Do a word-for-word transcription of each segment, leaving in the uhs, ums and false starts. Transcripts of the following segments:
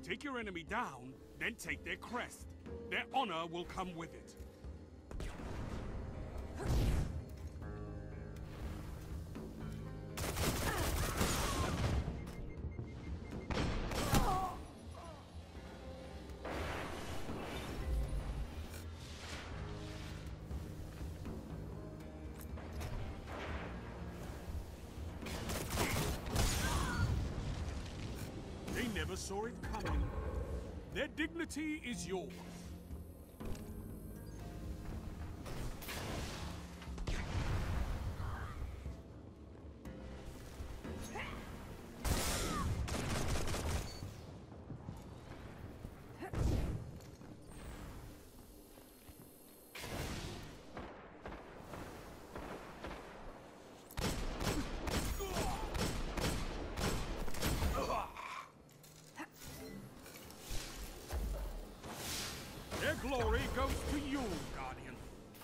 Take your enemy down, then take their crest. Their honor will come with it. They never saw it coming. Their dignity is yours. Their glory goes to you, Guardian.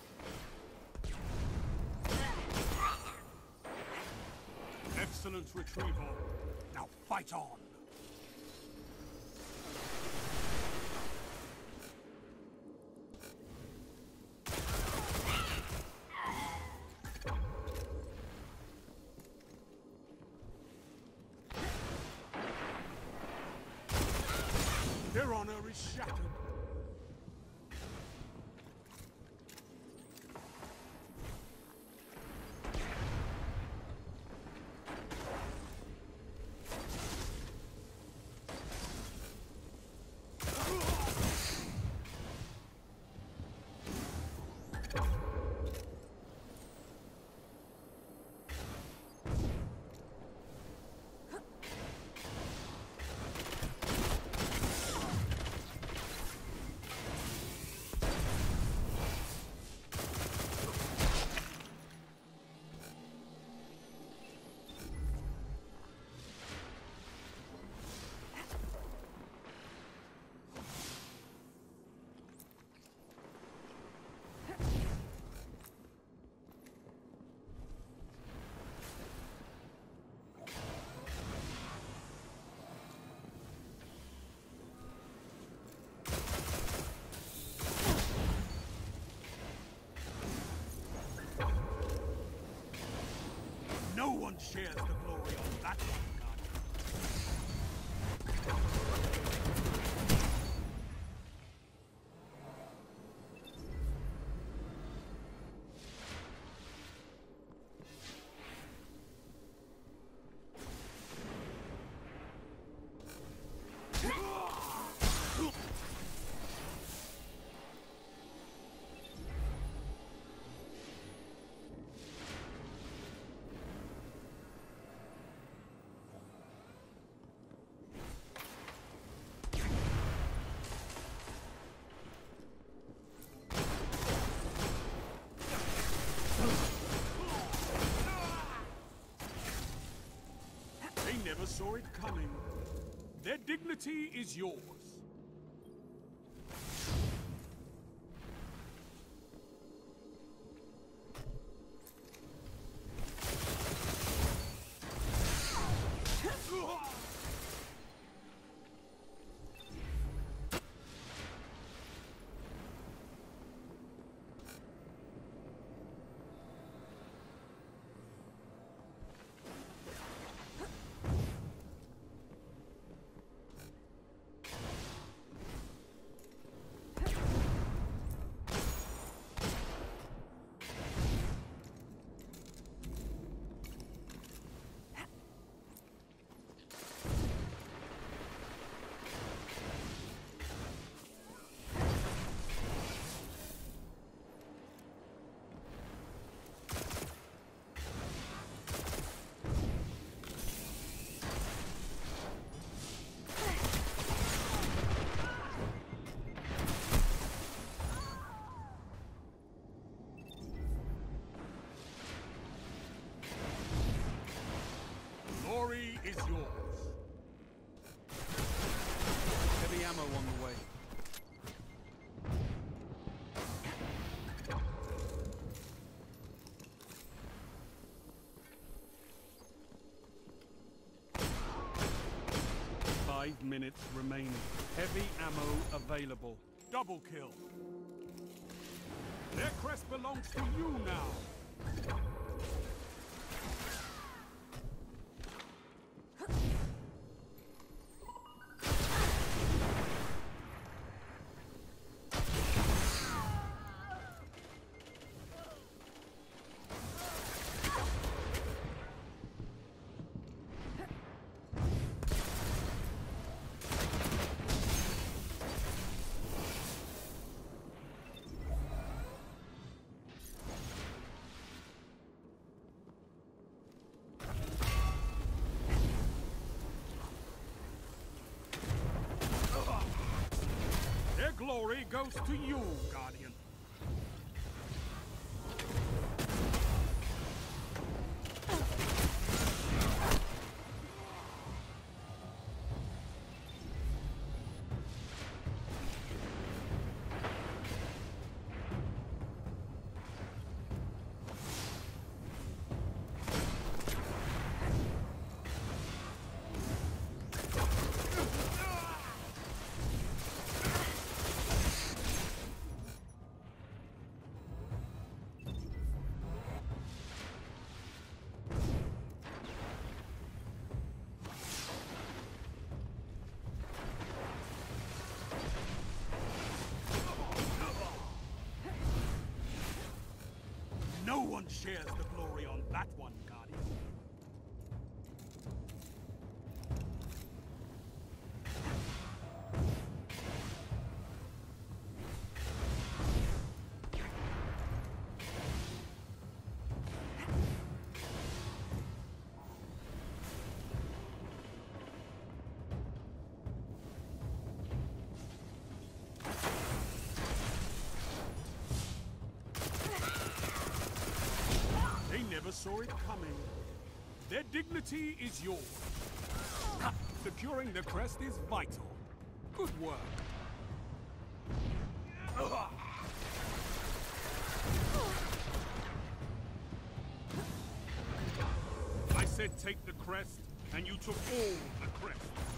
Excellent retrieval. Now fight on. Their honor is shattered. No one shares the glory on that one, They never saw it coming. Their dignity is yours. Glory is yours. Heavy ammo on the way. Five minutes remaining. Heavy ammo available. Double kill. Their crest belongs to you now. Glory goes to you, Guardian. No one shares the glory on that one, Guardian. Never saw it coming. Their dignity is yours. Ha! Securing the crest is vital. Good work. I said take the crest, and you took all the crest.